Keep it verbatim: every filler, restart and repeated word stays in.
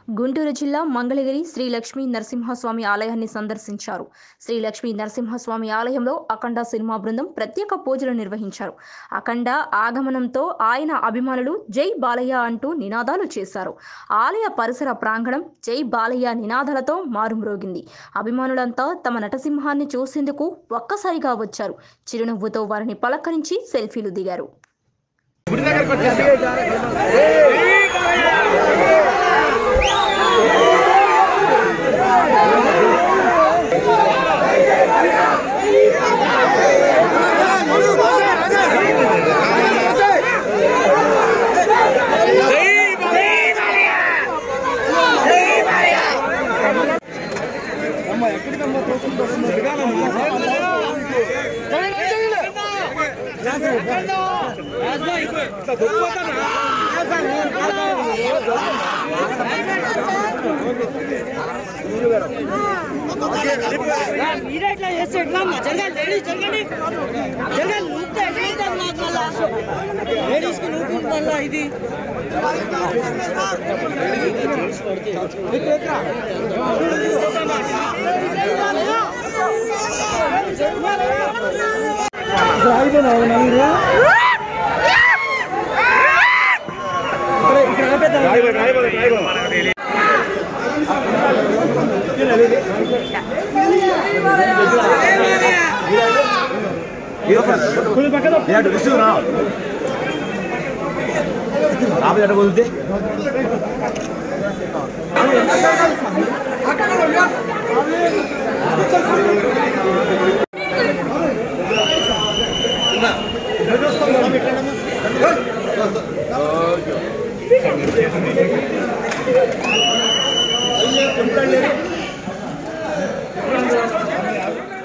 గుంటూరు జిల్లా మంగళగిరి శ్రీ లక్ష్మీ నరసింహస్వామి ఆలయాన్ని సందర్శించారు. శ్రీ లక్ష్మీ నరసింహస్వామి ఆలయంలో అఖండ సినిమా బృందం ప్రత్యేక పూజలు నిర్వహించారు. అఖండ ఆగమనంతో ఆయన అభిమానులు జై బాలయ్య అంటూ నినాదాలు చేశారు. ఆలయ పరిసర ప్రాంగణం జై బాలయ్య నినాదాలతో మారుమ్రోగింది. అభిమానులంతా తమ నటసింహాన్ని చూసేందుకు ఒక్కసారిగా వచ్చారు. చిరునవ్వుతో వారిని పలకరించి సెల్ఫీలు దిగారు. आप जरा बोलते ना